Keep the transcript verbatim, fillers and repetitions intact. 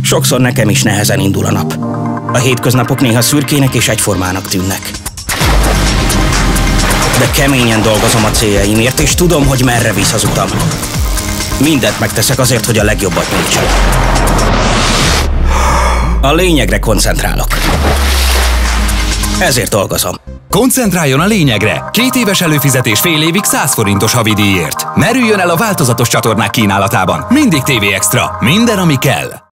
Sokszor nekem is nehezen indul a nap. A hétköznapok néha szürkének és egyformának tűnnek. De keményen dolgozom a céljaimért, és tudom, hogy merre visz az utam. Mindent megteszek azért, hogy a legjobbat nyújtsam. A lényegre koncentrálok. Ezért dolgozom. Koncentráljon a lényegre! Két éves előfizetés fél évig száz forintos havidíjért. Merüljön el a változatos csatornák kínálatában. Mindig té vé Extra. Minden, ami kell.